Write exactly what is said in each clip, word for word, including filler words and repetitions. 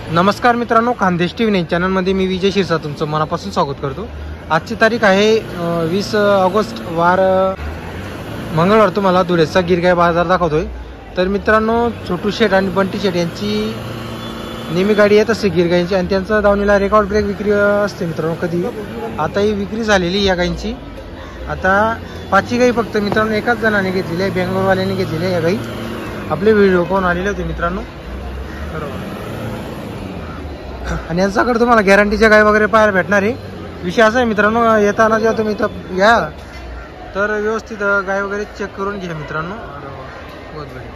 नमस्कार मित्रांनो, Khandesh TV nine चॅनलमध्ये मी विजय शिरसा तुमचं मनापासून स्वागत करतो। आजची तारीख आहे वीस ऑगस्ट, वार मंगळवार। तुम्हाला धुळेचा गिरगाय बाजार दाखवतोय। तर मित्रांनो, छोटू शेठ आणि बंटी शेठ यांची नेहमी गाडी येत असते गिरगायची आणि त्यांचा दावणीला रेकॉर्ड ब्रेक विक्री असते मित्रांनो कधी। आता ही विक्री झालेली या गायींची। आता पाचही गाई फक्त मित्रांनो एकाच जणाने घेतलेली आहे, बेंगलोरवाल्याने घेतलेली आहे या गाई। आपले व्हिडिओ पाहून आलेले होते मित्रांनो। आणि यांच्याकडे तुम्हाला गॅरंटीच्या गाय वगैरे पाहायला भेटणार आहे। विषय असा आहे मित्रांनो, येताना जेव्हा तुम्ही इथं या तर व्यवस्थित गाय वगैरे चेक करून घ्या मित्रांनो। बहुत बढ़िया।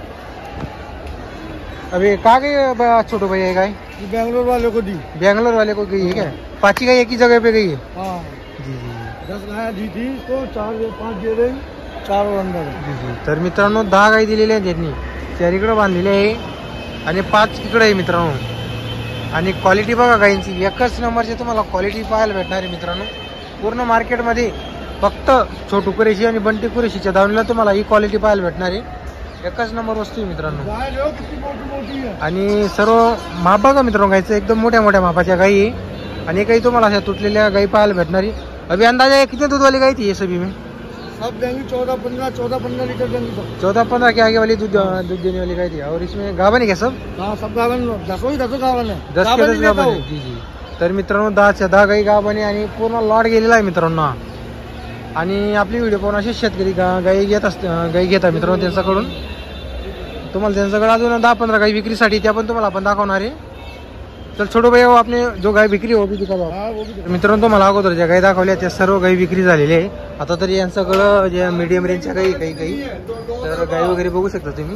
अभी कहाँ गई छोटू भैया ये गाय? बेंगलोर वाले को दी। बेंगलोर वाले को गई है क्या? पाँच गाय एक ही जगह पे गई है? हाँ जी जी। दस गाय दी थी तो चार पाँच दे रही, चार और अंदर। जी जी। तर मित्रांनो दहा गाय दिलेल्या आहेत त्यांनी, चार इकडे बांधलेले आहे आणि पाच इकडे आहे मित्रांनो। आणि क्वालिटी बघा गायींची, एकच नंबरची तुम्हाला क्वालिटी पाहायला भेटणार आहे मित्रांनो। पूर्ण मार्केटमध्ये फक्त छोटू कुरेशी आणि बंटी कुरेशीच्या दावणीला तुम्हाला ही क्वालिटी पाहायला भेटणार आहे। एकच नंबर वस्तू आहे मित्रांनो। आणि सर्व माप बघा मित्रांनो गायचं, एकदम मोठ्या मोठ्या मापाच्या गायी आहे आणि काही तुम्हाला अशा तुटलेल्या गायी पाहायला भेटणार आहे। अभी अंदाजा कितने दूध वाली गाय थी ये सभी में? सब देंगी चौदह पंद्रह चौदह पंद्रह लीटर देंगी सब। चौदह पंद्रह के आगे वाली दूध दूध देने वाली गाय थी। और इसमें गाभन है क्या सब? हाँ सब गावन, दसों ही दसों गावन है। दस के दस गाभन है। जी जी। तर मित्रांनो दहाच्या दहा गाई गाभन आहे आणि पूर्ण लॉट गेलेला आहे मित्रांनो। आणि आपली व्हिडिओ पाहून असे शेतकरी गाई घेत असते, गाई घेतात मित्रांनो त्यांच्याकडून। तुम्हाला त्यांच्याकडे अजून दहा पंधरा गाई विक्रीसाठी त्या पण तुम्हाला आपण दाखवणार आहे। तर छोटो भैया वो आपने जो गाय विक्री हो भी दिखा दो मित्रांनो। तुम्हाला अगोदर ज्या गाई दाखवल्या त्या सर्व गाई विक्री झालेल्या आहे। आता तरी यांच्याकडं जे मीडियम रेंजच्या गाई काही काही तर गाई वगैरे बघू शकता तुम्ही।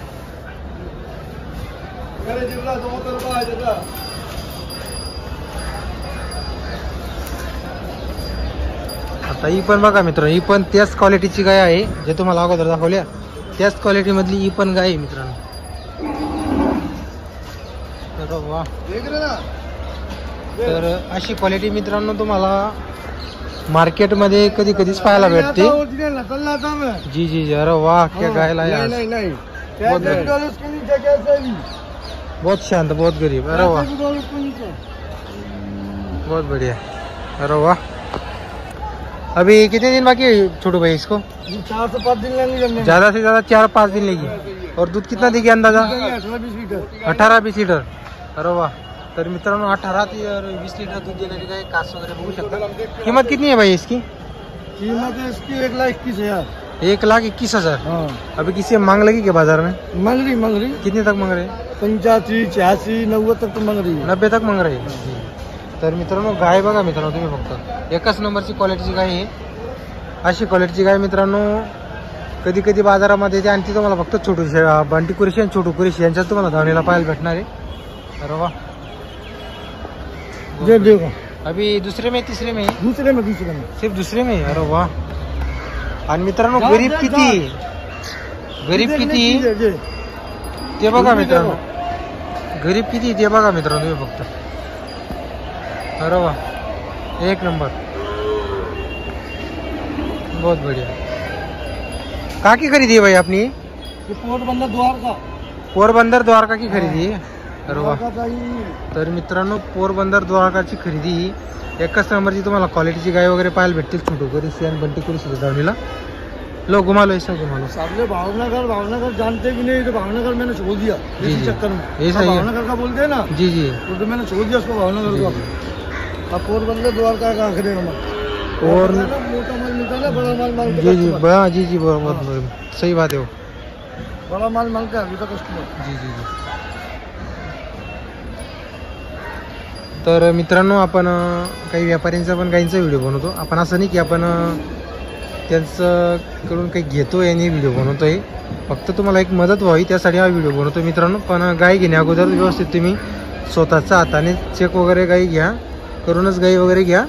आता ही पण बघा मित्रांनो, ही पण त्याच क्वालिटीची गाय आहे जे तुम्हाला अगोदर दाखवल्या, त्याच क्वालिटी मधली ही पण गाय आहे मित्रांनो। वा, तर अशी क्वालिटी मित्रांनो तुम्हाला मार्केटमध्ये कधी कधीच पाहायला भेटते। जी जी जी। अरे वाह, क्या गायला यार, बहुत शांत, बहुत गरीब। अरे वाह, बहुत बढ़िया। अरे वाह। अभी कितने दिन बाकी है छोटू भाई इसको? चार से पाँच दिन लगेंगे, ज्यादा से ज्यादा चार पाँच दिन लेगी। और दूध कितना देगी अंदाजा? अठारह बीस लीटर। अरे वाह। तर मित्रांनो अठारह ते वीस लिटर दूध देणारी गाय, कास वगैरे बघू शकता। किंमत कितनी है भाई इसकी? कीमत है इसकी एक लाख इक्कीस हजार। एक लाख इक्कीस हजार। हाँ। अभी किसी मांग लगी क्या बाजार में? मांग रही मांग रही कितने तक मांग रहे? पंचासी छियासी नव्वद तक तो मांग रही है। नब्बे तक मांग रहे। तर मित्रांनो गाय बघा मित्रांनो तुम्ही, फक्त एकच नंबरची क्वालिटीची गाय आहे। अशी क्वालिटीची गाय मित्रांनो कधी कधी बाजारामध्ये येते आणि ती तुम्हाला फक्त छोटू बंटी कुरेशी आणि छोटू कुरेशी यांच्यात तुम्हाला धावणीला पाहायला भेटणार आहे। अरे वाह, दे देखो। अभी दूसरे में तीसरे में? दूसरे में दूसरे में सिर्फ दूसरे में। अरे वाह। आणि मित्रांनो गरीब किती, गरीब किती ते बघा मित्रांनो, गरीब किती ते बघा मित्रांनो तुम्ही फक्त। अरे वाह, एक नंबर, बहुत बढ़िया। कहाँ की खरीदी है भाई आपने? पोरबंदर द्वारका। पोरबंदर द्वारका की खरेदी आहे। अरे वाह। चाहिए। तर मित्रांनो पोरबंदर द्वारकाची खरेदी, एकच नंबरची तुम्हाला क्वालिटीची गाय वगैरे पाहायला भेटतील छोटू कुरेशी आणि बंटी कुरेशी दावणीला। लो घुमा लो, ऐसा घुमा लो। सामने भावनगर, भावनगर जानते भी नहीं तो भावनगर मैंने छोड़ दिया इसी चक्कर में। ऐसा ही है। भावनगर का बोलते हैं ना? जी जी। तो मैंने छोड़ दिया उसको भावनगर को। अब पोरबंदर द्वारका का आखिरी नंबर। और मोटा माल मिलता है ना, बड़ा माल मांगते। जी जी बड़ा, जी जी बहुत सही बात है वो, बड़ा माल मांगता है अभी तक कस्टमर। जी जी जी। तर मित्रांनो आपण काही व्यापाऱ्यांचा पण गायींचा व्हिडिओ बनवतो आपण, असं नाही की आपण त्यांच्याकडून काही घेतोय आणि व्हिडिओ बनवतोय। फक्त तुम्हाला एक मदत व्हावी त्यासाठी हा व्हिडिओ बनवतो मित्रांनो। पण गाय घेण्या अगोदर व्यवस्थित तुम्ही स्वतःच्या हाताने चेक वगैरे गाई घ्या, करूनच गाई वगैरे घ्या।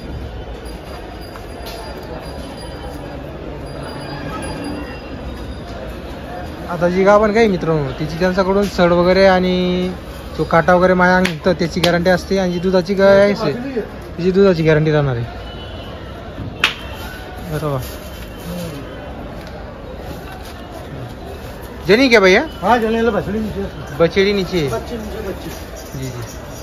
आता जी गाभण गाई मित्रांनो तिची त्यांच्याकडून सड वगैरे आणि तो काटा वगैरे माया तर त्याची गॅरंटी असते, आणि जी दुधाची गाय आहे तिची दुधाची गॅरंटी राहणार आहे। बरोबर। जनी क्या भैया? हाँ जनेला बछड़ी नीचे, बछड़ी नीचे, बच्चे नीचे बच्चे। जी जी.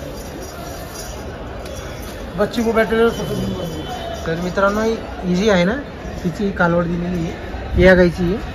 बच्ची को बैठे तर मित्रांनो इझी आहे ना, तिची कालवड दिलेली आहे या गायची आहे.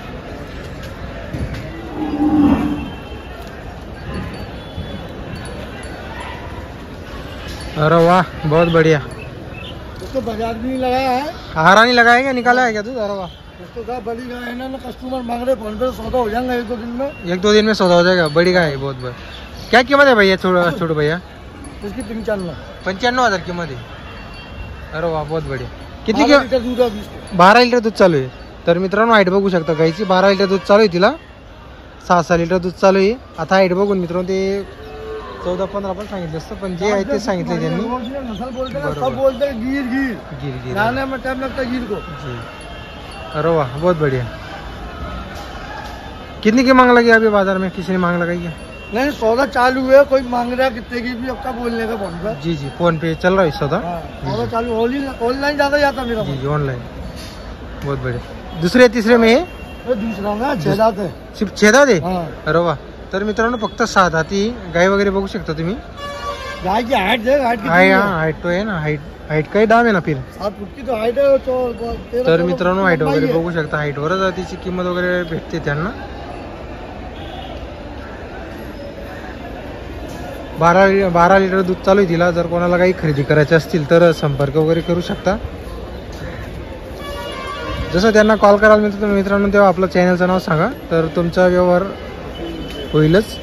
अरे वाह बहुत बढ़िया. उसको बाजार भी नहीं लगाया है, हारा नहीं लगाया क्या, निकाला है क्या तू? अरे वाह, उसको कहा बड़ी गाय है ना, ना कस्टमर मांग रहे फोन पे, सौदा हो जाएगा एक दो दिन में. एक दो दिन में सौदा हो जाएगा. बड़ी गाय है बहुत बड़ी. क्या कीमत है भैया? छोटो छोटो भैया इसकी पंचानवे पंच्याण्णव हजार किंमत आहे. अरे वा बहुत बढिया. किती बारह कि लीटर दूध है अभी इसको. बारा लिटर दूध चालू आहे. तर मित्रांनो हाईट बघू शकता गाईची. बारा लिटर दूध चालू आहे तिला. सहा सहा लिटर दूध चालू आहे. आता हाईट बघून मित्रांनो ते चौदा पंधरा पण सांगितलं असतं, पण जे आहे ते सांगितले त्यांनी. नस्ल बोलते हैं, बरोबर. सब बोलते हैं गिर गिर गिर गिर लाने में टाइम लगता है गिर को. जी. अरे वाह बहुत बढ़िया. कितनी की मांग लगी अभी बाजार में? किसी ने मांग लगाई है? नहीं, सौदा चालू है, कोई मांग रहा है कितने की भी, अब बोलने का फोन पे. जी जी फोन पे चल रहा है सौदा. हाँ, सौदा चालू. ऑनलाइन ज्यादा जाता मेरा. जी जी ऑनलाइन. बहुत बढ़िया. दुसरे तिसरे में है? ये दूसरा ना छह दांत है. सिर्फ छेदा दे. हाँ. अरे वा. तर मित्रांनो फक्त सहा दाती गाय वगैरे बघू शकता तुम्ही. गाय की हाइट देख, हाइट हाय हाईट तो आहे ना, हाईट हाईट काही दाम आहे ना फिर. सात फुट की तो हाइट है. तो तेरह तर चौदह मित्रांनो फुट हाईट लंबाई वगैरे है. बघू शकता. हाईटवरच तिची किंमत वगैरे भेटते त्यांना. बारा बारा लिटर दूध चालू आहे तिला. जर कोणाला काही खरेदी करायचे असतील तर संपर्क वगैरे करू शकता. जसं त्यांना कॉल करायला मिळतो मित्रांनो तेव्हा आपलं चॅनलचं नाव सांगा, तर तुमचा व्यवहार होईलच.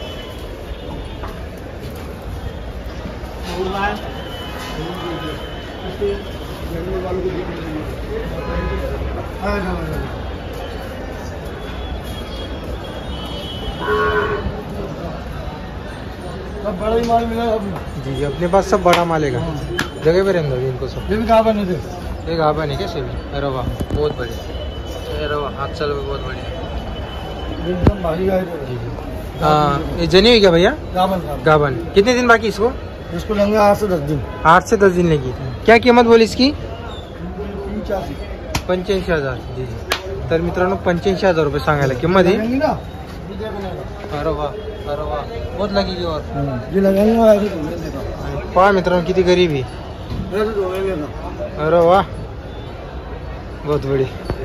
सब बड़ा ही माल मिला अभी. जी जी अपने पास सब बड़ा माल है. जगह पे रहने दो इनको सब. ये भी कहा बने थे. एक आबा नहीं क्या सेवी? अरे वाह बहुत बढ़िया. अरे वाह हाथ चल बहुत बढ़िया. एकदम भारी गाय है. जी जी. हाँ ये जनी हुई क्या भैया? गावन का. गाबन. कितने दिन बाकी इसको? इसको लेंगे आठ से दस दिन. आठ से दस दिन लगी. क्या कीमत बोली इसकी? पंचासी. पंच्याऐंशी हजार. जी जी. तर मित्रांनो पंच्याऐंशी हजार रुपये सांगायला किंमत आहे. लगेंगी ना. अरे वाह अरे वाह बहुत लगेगी. और जी लगाएंगे और ऐसे धोने देगा. पहा मित्रांनो किती गरीबी. ऐसे धोने देगा. अरे वाह बहुत बड़ी.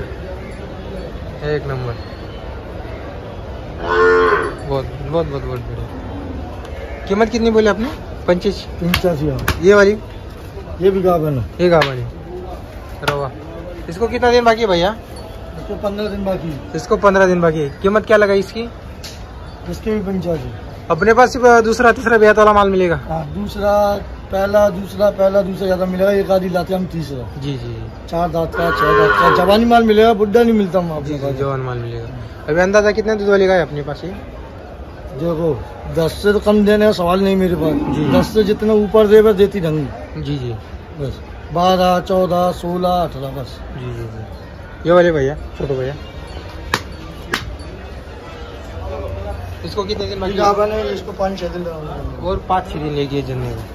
एक नंबर. बहुत बहुत बहुत बहुत बढ़िया. कीमत कितनी बोली आपने? पंच्याऐंशी. पंचासी हाँ. ये वाली ये भी गावन है. ये गावानी. अरे वाह. इसको कितना दिन बाकी है भैया? इसको पंद्रह दिन बाकी है. इसको पंद्रह दिन बाकी है. कीमत क्या लगाई इसकी? इसके भी पंचासी. अपने पास सिर्फ दूसरा तीसरा ब्यात वाला माल मिलेगा? हाँ, दूसरा पहला दूसरा पहला दूसरा ज्यादा मिलेगा. एक आधी लाते हम तीसरा. जी जी जी. चार दांत का छह दांत का जवानी माल मिलेगा. बुड्ढा नहीं मिलता हम जी आपको. जी जवान माल मिलेगा. अभी अंदाजा कितने दूध वाली गाय है अपने पास? ये देखो दस से तो कम देने का सवाल नहीं मेरे पास. जी. दस से जितना ऊपर दे बस देती ढंगी. जी जी बस बारह चौदह सोलह अठारह बस. जी जी जी. ये वाले भैया छोटो भैया इसको कितने दिन बाकी? गावन है. इसको पाँच छह दिन लगाऊंगा. और पाँच छः दिन लेगी जन्ने को.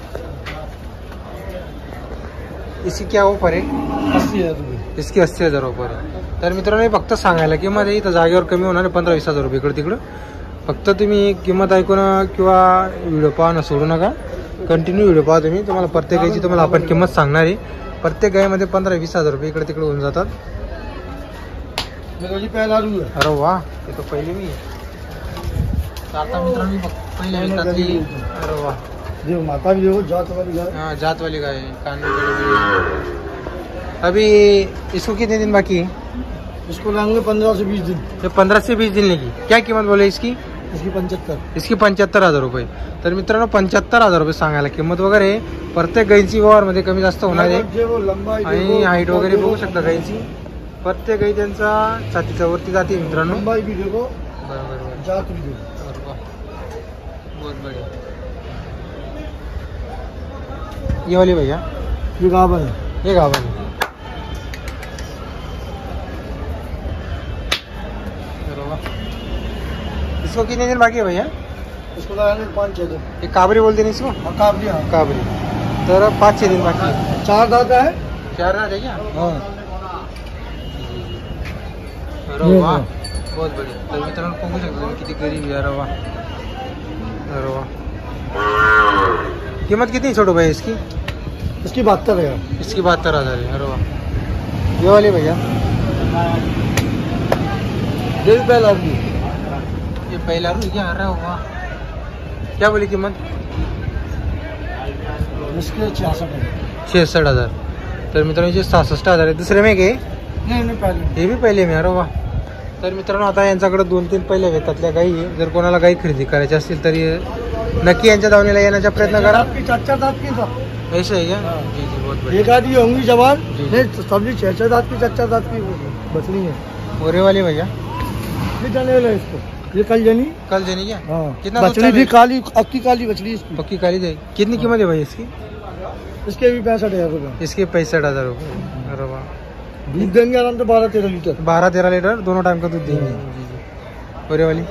इसकी क्या ऑफर आहे? अस्सी हजार रुपये. इसकी अस्सी हजार ऑफर आहे. तर मित्रांनो हे फक्त सांगायला किंमत आहे. इथं जागेवर कमी होणार आहे पंधरा वीस हजार रुपये इकडं तिकडं. फक्त तुम्ही किंमत ऐकून किंवा व्हिडिओ पाहणं सोडू नका. कंटिन्यू व्हिडिओ पाहा तुम्ही. तुम्हाला प्रत्येक गायची तुम्हाला आपण किंमत सांगणार आहे. प्रत्येक गायमध्ये पंधरा वीस हजार रुपये इकडे तिकडे होऊन जातात. मेरा जी पहला रू है. अरे वाह ते तो पहिली मी. आता मित्रांनो पहिल्या विकतातली. अरे वाह देखो माता भी देखो जात वाली गाय. हाँ जात वाली गाय है. कान में बड़ी बड़ी. अभी इसको कितने दिन बाकी है? इसको लाएंगे पंद्रह से बीस दिन. ये पंधरा से बीस दिन लेगी. क्या किंमत बोले इसकी? इसकी पंचहत्तर. इसकी पंच्याहत्तर हजार रुपये. तर मित्रांनो पंच्याहत्तर हजार रुपये सांगायला किंमत वगैरे. प्रत्येक गायीची व्यवहारमध्ये कमी जास्त होणार आहे. देखो लंबाई आणि हाईट वगैरे बघू शकता गायीची. प्रत्येक गाई त्यांचा छातीच्या वरती जाते मित्रांनो. लंबाई भी देखो. बरोबर बरोबर. जात भी देखो. बहुत बढ़िया. ये वाली भैया ये गावन है. ये गावन है. इसको कितने दिन बाकी है भैया? इसको लगाएंगे पाँच छः दिन. ये काबरी बोलते नहीं इसको? हाँ काबरी. हाँ काबरी. तर पाच छः दिन बाकी है. चार दांत है. चार रात है क्या? हाँ. अरे वाह बहुत बढ़िया. तर मित्रांनो बघू शकता तुम्ही किती गरीब आहे. अरे वाह अरे वाह कीमत कितनी छोटो भैया इसकी? इसकी बहत्तर है। इसकी बहत्तर हज़ार है। अरे वाह, ये वाली भैया ये भी पहला भी ये पहला रू क्या आ रहा हुआ, क्या बोली कीमत? इसके छियासठ है। छेसष्ट हजार तर मित्रांनो याचे सहासष्ट हजार आहे। दुसरे में गे नहीं नहीं पहले हे बी पहिले मी. अरे वा. तर मित्रांनो आता यांच्याकडे दोन तीन पहिल्या वेतातल्या गाई आहे. जर कोणाला गाई खरेदी करायची असतील तरी नक्की यांच्या दावणीला येण्याचा प्रयत्न करा. आपकी चाचा दांत की सब ऐसे है क्या? जी जी बहुत एक बढ़िया. आधी होंगी जवान जी। नहीं सब्जी छह छह दांत की चाचा दांत की बछड़ी है। गोरे वाली भैया ये जाने वाला है इसको, ये कल जनी कल देनी क्या? हाँ कितना दूध बछड़ी चालू भी है? काली अक्की काली बछड़ी इसकी। पक्की काली जाएगी. कितनी कीमत है भाई इसकी? इसके भी पैंसठ हजार रुपये इसके पैंसठ हजार रुपये. अरे वाह. दूध देंगे आराम से बारह तेरह लीटर। बारह तेरह लीटर दोनों टाइम का दूध देंगे. जी जी. गोरे वाली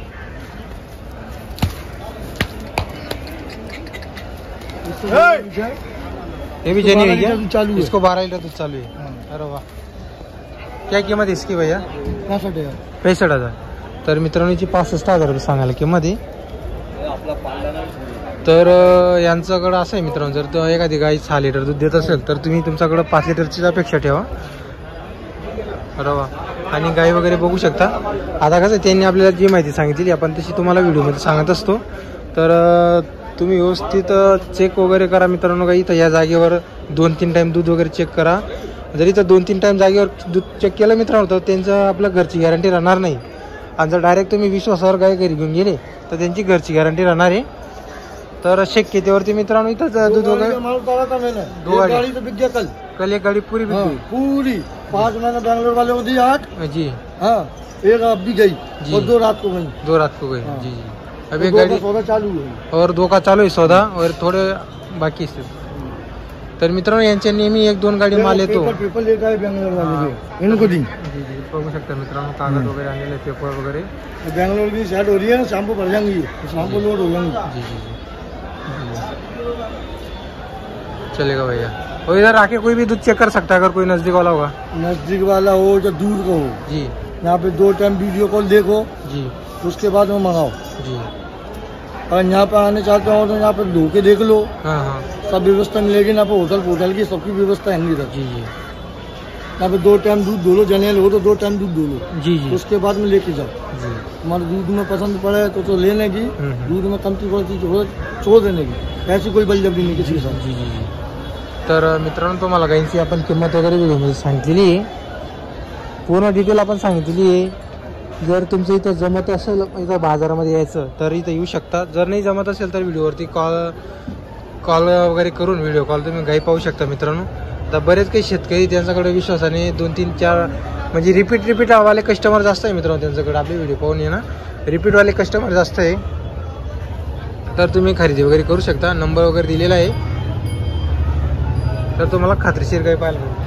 ये भी जनी है क्या? चालू है। इसको बारह लीटर दूध चालू है. हाँ, अरे वाह. क्या किंमत है इसकी भैया? पैंसठ हजार। पैंसठ हजार. तर मित्रांनो याची पासष्ट हजार रुपये सांगायला किंमत आहे. तर अं, यांच्याकडं असं आहे मित्रांनो, जर तो एखादी गाई सहा लिटर दूध देत असेल तर तुम्ही तुमच्याकडं पाच लिटरचीच अपेक्षा ठेवा. अरे वा. आणि गाई वगैरे बघू शकता. आता कसं त्यांनी आपल्याला जी माहिती सांगितली आपण तशी तुम्हाला व्हिडिओमध्ये सांगत असतो. तर अं, तुम्ही व्यवस्थित चेक वगैरे करा मित्रांनो. गाई तर या जागेवर दोन तीन टाईम दूध वगैरे चेक करा. जरी तर दोन तीन टाईम जागेवर दूध चेक केलं मित्रांनो तर त्यांचं आपल्या घरची गॅरंटी राहणार नाही. आणि जर डायरेक्ट तुम्ही विश्वासावर गाय घरी घेऊन गेले तर त्यांची घरची गॅरंटी राहणार आहे. तर शक्य तेवरती मित्रांनो इथंच दूध वगैरे माल उतारा था मैंने, दो एक गाड़ी। गाड़ी तो बिक गया कल। कल एक गाड़ी पूरी हाँ, बिक पूरी पाँच मैंने बैंगलोर वाले को दी आठ। गई. जी हाँ एक अब भी गई जी। और दो रात को गई। दो रात को गई. हाँ। जी जी. अब एक दो का गाड़ी सौदा चालू है। और दो का चालू आहे सौदा और थोडे बाकी असतील. तर मित्रांनो यांच्या नेहमी एक दोन गाडी माल येतो. पेपर पेपर लेकर आए बैंगलोर वाले हाँ। को, इनको दी। जी जी बघू शकता मित्रांनो कागद वगैरे आणलेले पेपर वगैरे. बैंगलोर की सेट हो रही है ना, शाम को भर जाएंगी, शाम को लोड हो जाएंगी। जी जी जी. चलेगा भैया. और इधर आके कोई भी दूध चेक कर सकता है अगर कोई नजदीक वाला होगा. नजदीक वाला हो या दूर का हो, जी यहाँ पे दो टाइम वीडियो कॉल देखो, जी उसके बाद में मंगाओ। जी. और यहाँ पे आने चाहते हो तो यहाँ पे धोके देख लो, हाँ हाँ. सब व्यवस्था मिलेगी। यहाँ पे होटल होटल की सबकी व्यवस्था है इधर। जी जी यहाँ पे दो टाइम दूध धो लो, जनेल हो तो दो टाइम दूध धो लो, जी जी उसके बाद में लेके जाओ। जी. हमारे दूध में पसंद पड़े तो तो लेने की, हम्म, हम्म. दूध में कमती पड़ती तो छोड़ देने की, ऐसी कोई बलजबरी नहीं किसी के साथ। जी जी जी. तर मित्रांनो तुम्हाला गाईंची आपण किंमत वगैरे व्हिडिओमध्ये सांगितलेली आहे. पूर्ण डिटेल आपण सांगितलेली आहे. जर तुमचं इथं जमत असेल इथं बाजारामध्ये यायचं तर इथं येऊ शकता. जर नाही जमत असेल तर व्हिडिओवरती कॉल कॉल वगैरे करून व्हिडिओ कॉल तुम्ही गाई पाहू शकता मित्रांनो. आता बरेच काही शेतकरी त्यांच्याकडे विश्वासाने दोन तीन चार म्हणजे रिपीट रिपीट वाले कस्टमर जास्त आहे मित्रांनो त्यांच्याकडे. आपले व्हिडिओ पाहून ये ना रिपीटवाले कस्टमर जास्त आहे. तर तुम्ही खरेदी वगैरे करू शकता. नंबर वगैरे दिलेला आहे तर तुम्हाला खात्रीशीर गाई पाहायला मिळेल.